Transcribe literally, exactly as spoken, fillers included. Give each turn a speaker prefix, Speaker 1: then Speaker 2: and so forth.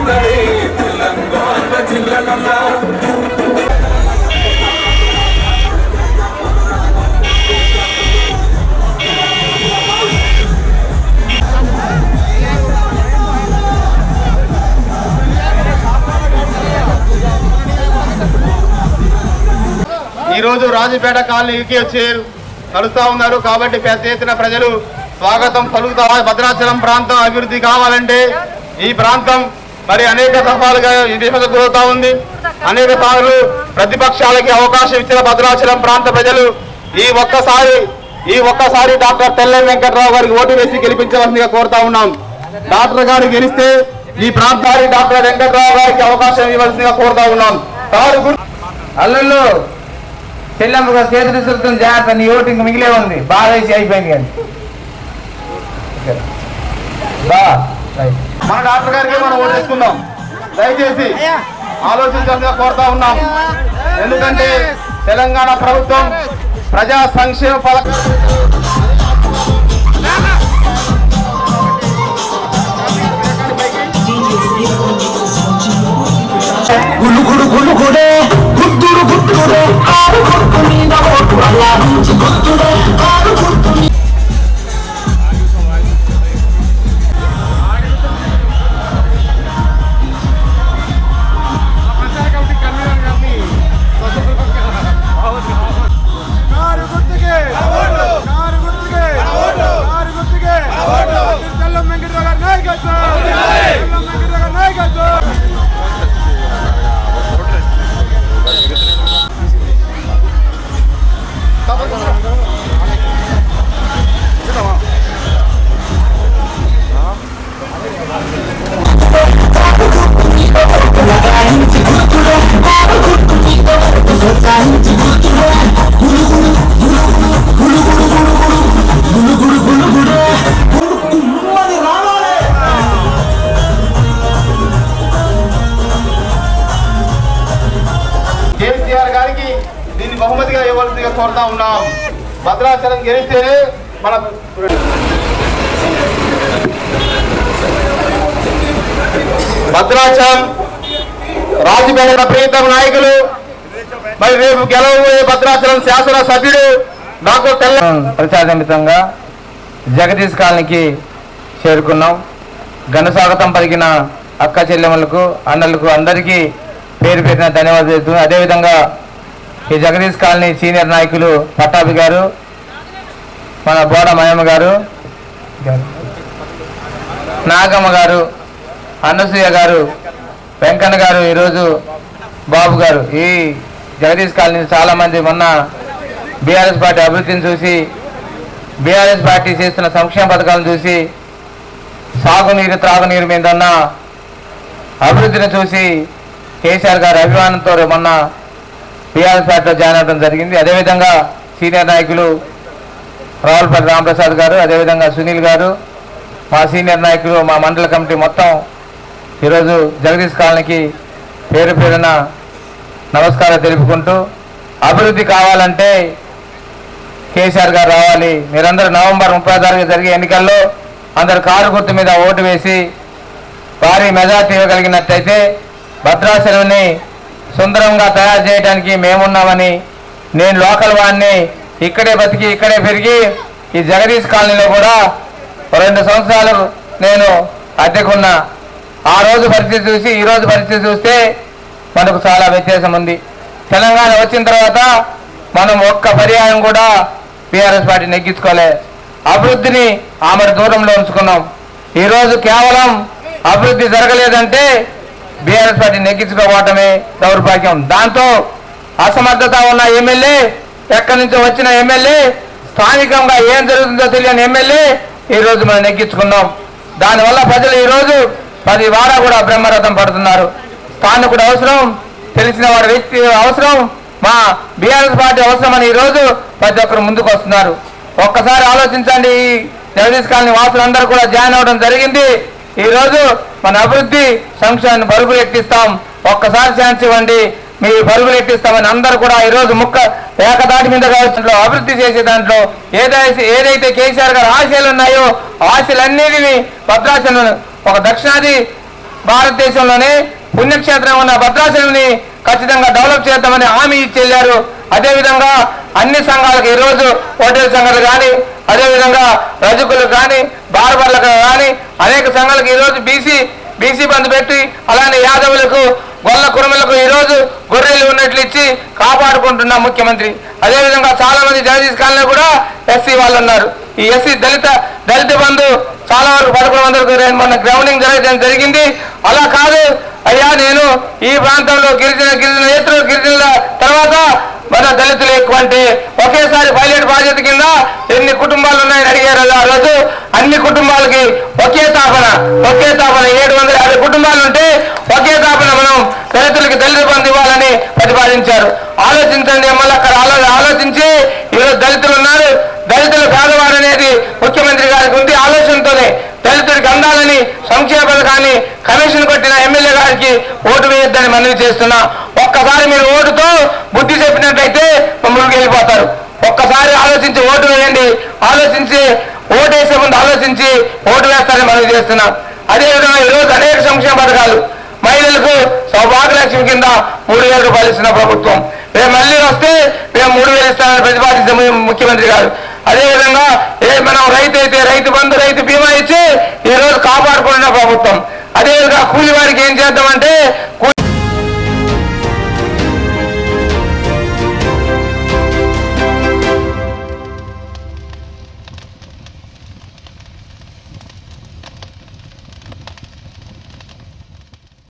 Speaker 1: ఈ రోజు రాజుపేట కాలనీకి వచ్చి కలుస్తా ఉన్నారు కాబట్టి పెద్ద ఎత్తున ప్రజలు స్వాగతం పలుకుతా. భద్రాచలం ప్రాంతం అభివృద్ధి కావాలంటే ఈ ప్రాంతం మరి అనేక దఫాలుగా విమర్శకు గురవుతా ఉంది. అనేక సార్లు ప్రతిపక్షాలకి అవకాశం ఇచ్చిన భద్రాచలం ప్రాంత ప్రజలు ఈ ఒక్కసారి ఈ ఒక్కసారి డాక్టర్ తెల్లం వెంకట్రావు గారికి ఓటు వేసి గెలిపించవలసిందిగా కోరుతా ఉన్నాం. డాక్టర్ గారు గెలిస్తే ఈ ప్రాంతానికి డాక్టర్ వెంకట్రావు గారికి అవకాశం ఇవ్వాల్సిందిగా కోరుతా ఉన్నాం.
Speaker 2: అల్లుళ్ళు చెల్లెమ్మ చేతులు సురుతుంది జాగ్రత్త, నీ ఓటు ఇంక మిగిలే ఉంది, బాగా వేసి అయిపోయింది కానీ
Speaker 1: మన డాక్టర్ గారికి మనం ఓటు వేసుకుందాం. దయచేసి ఆలోచించాల్సిందిగా కోరుతా ఉన్నాం. ఎందుకంటే తెలంగాణ ప్రభుత్వం ప్రజా సంక్షేమ పథకం
Speaker 3: గులుగుడు గులుగుడే గుద్దుడు గుద్దుడే ఆరు గుర్తు మీద ఓటు అలా నుంచి గుద్దుడే ఆరు గుర్తు
Speaker 1: కేసీఆర్ గారికి దీన్ని బహుమతిగా ఇవ్వాల్సిందిగా కోరుతా ఉన్నాం. భద్రాచలం గెలిస్తేనే మన భద్రాచలం రాజుపేట ప్రీతం నాయకులు మరి రేపు గెలవబోయే భద్రాచలం శాసన సభ్యుడు డాక్టర్ తెల్లం
Speaker 2: ప్రచారమితంగా జగదీష్ కాలనీకి చేరుకున్నాం. ఘన స్వాగతం పలికిన అక్క చెల్లెమ్మలకు అన్నలకు అందరికీ పేరు పెట్టిన ధన్యవాదాలు. అదేవిధంగా ఈ జగదీష్ కాలనీ సీనియర్ నాయకులు పట్టాభి గారు, మన బోడ మయమ్మ గారు, నాగమ్మ గారు, అనసూయ గారు, వెంకన్న గారు, ఈరోజు బాబు గారు, ఈ జగదీష్ కాలనీ చాలామంది మొన్న బీఆర్ఎస్ పార్టీ అభివృద్ధిని చూసి, బీఆర్ఎస్ పార్టీ చేస్తున్న సంక్షేమ పథకాలను చూసి, సాగునీరు త్రాగునీరు మీద ఉన్న అభివృద్ధిని చూసి కేసీఆర్ గారి అభిమానంతో మొన్న బీఆర్ఎస్ పార్టీలో జాయిన్ అవ్వడం జరిగింది. అదేవిధంగా సీనియర్ నాయకులు రావులపల్లి రామప్రసాద్ గారు, అదేవిధంగా సునీల్ గారు, మా సీనియర్ నాయకులు, మా మండల కమిటీ మొత్తం ఈరోజు జగదీష్ కాలనీకి పేరు పేరున నమస్కారాలు తెలుపుకుంటూ, అభివృద్ధి కావాలంటే కేసీఆర్ గారు రావాలి. మీరందరూ నవంబర్ ముప్పై తారీఖు జరిగే ఎన్నికల్లో అందరు కారు గుర్తు మీద ఓటు వేసి భారీ మెజార్టీ ఇవ్వగలిగినట్టయితే భద్రాచలంని సుందరంగా తయారు చేయడానికి మేమున్నామని, నేను లోకల్ వాడిని, ఇక్కడే బతికి ఇక్కడే పెరిగి ఈ జగదీష్ కాలనీలో కూడా రెండు సంవత్సరాలు నేను అద్దెకున్నా. ఆ రోజు పరిస్థితి చూసి ఈ రోజు పరిస్థితి చూస్తే మనకు చాలా వ్యత్యాసం ఉంది. తెలంగాణ వచ్చిన తర్వాత మనం ఒక్క పర్యాయం కూడా బీఆర్ఎస్ పార్టీ నెగ్గించుకోలే. అభివృద్ధిని ఆమె దూరంలో ఉంచుకున్నాం. ఈరోజు కేవలం అభివృద్ధి జరగలేదంటే బీఆర్ఎస్ పార్టీ నెగ్గించుకోవటమే దౌర్భాగ్యం. దాంతో అసమర్థత ఉన్న ఎమ్మెల్యే, ఎక్కడి నుంచో వచ్చిన ఎమ్మెల్యే, స్థానికంగా ఏం జరుగుతుందో తెలియని ఎమ్మెల్యే ఈరోజు మనం నెగ్గించుకున్నాం. దానివల్ల ప్రజలు ఈరోజు పది వారా కూడా బ్రహ్మరథం పడుతున్నారు. స్థానికుడు అవసరం, తెలిసిన వారి వ్యక్తి అవసరం, మా బీఆర్ఎస్ పార్టీ అవసరమని ఈరోజు ప్రతి ఒక్కరు ముందుకు వస్తున్నారు. ఒక్కసారి ఆలోచించండి. ఈ జగదీష్ కాలనీ వాసులందరూ కూడా జాయిన్ అవ్వడం జరిగింది. ఈరోజు మన అభివృద్ధి సంక్షేమాన్ని పరుగులు ఎక్కిస్తాం, ఒక్కసారి ఛాన్స్ ఇవ్వండి, మీ పరుగులు ఎక్కిస్తామని అందరూ కూడా ఈరోజు ముక్క ఏకదాటి మీద కావచ్చు అభివృద్ధి చేసే దాంట్లో ఏదైతే ఏదైతే కేసీఆర్ గారు ఆశయాలు ఉన్నాయో ఆశలన్నిటినీ భద్రాచలం ఒక దక్షిణాది భారతదేశంలోనే పుణ్యక్షేత్రం ఉన్న భద్రాచలంని ఖచ్చితంగా డెవలప్ చేద్దామని హామీ ఇచ్చి వెళ్ళారు. అదేవిధంగా అన్ని సంఘాలకు ఈరోజు హోటల్ సంఘాలు కానీ, అదేవిధంగా రజకులకు కానీ, బార్బర్లకు కానీ అనేక సంఘాలకు ఈరోజు బీసీ బీసీ బంధు పెట్టి, అలానే యాదవులకు, గొల్ల కురుమలకు ఈరోజు గొర్రెలు ఉన్నట్లు ఇచ్చి కాపాడుకుంటున్న ముఖ్యమంత్రి. అదేవిధంగా చాలా మంది జగదీష్ కాలనీ కూడా ఎస్సీ వాళ్ళు ఉన్నారు. ఈ ఎస్సీ దళిత దళిత బంధు చాలా వరకు పదకొండు వందలకు మొన్న గ్రౌండింగ్ జరగడం జరిగింది. అలా కాదు అయ్యా, నేను ఈ ప్రాంతంలో గిరిజన గిరిజన నేతలు గిరిజనుల తర్వాత మన దళితులు ఎక్కువ అంటే ఒకేసారి పైలట్ బాధ్యత కింద ఎన్ని కుటుంబాలు ఉన్నాయని అడిగారు. ఆ రోజు అన్ని కుటుంబాలకి ఒకే తాపన ఒకే తాపన ఏడు వందల యాభై కుటుంబాలు ఉంటే ఒకే తాపన మనం దళితులకి దళిత బంధు ఇవ్వాలని ప్రతిపాదించారు. ఆలోచించండి మళ్ళీ అక్కడ ఆలో ఆలోచించి ఈరోజు దళితులు ఉన్నారు. దళితులు పేదవారు అనేది ముఖ్యమంత్రి గారికి ఉంది. ఆలోచనతోనే దళితుడికి అందాలని సంక్షేమ పథకాన్ని కమిషన్ కొట్టిన ఎమ్మెల్యే గారికి ఓటు వేయొద్దని మనవి చేస్తున్నా. ఒక్కసారి మీరు ఓటుతో బుద్ధి చెప్పినట్లయితే ముందుకు వెళ్ళిపోతారు. ఒక్కసారి ఆలోచించి ఓటు వేయండి. ఆలోచించి ఓటు వేసే ముందు ఆలోచించి ఓటు వేస్తారని మనవి చేస్తున్నా. అదేవిధంగా ఈరోజు అనేక సంక్షేమ పథకాలు మహిళలకు సౌభాగ్యలక్ష్మి కింద మూడు వేల రూపాయలు ఇస్తున్న ప్రభుత్వం. రేపు మళ్ళీ వస్తే మేము మూడు వేలు ఇస్తామని ప్రతిపాదించే ముఖ్యమంత్రి గారు. అదేవిధంగా ఏ మనం రైతు అయితే రైతు బంధు రైతు బీమా ఇచ్చి ఈ రోజు కాపాడుకుంటున్న ప్రభుత్వం. అదేవిధంగా కూలి వారికి ఏం చేద్దాం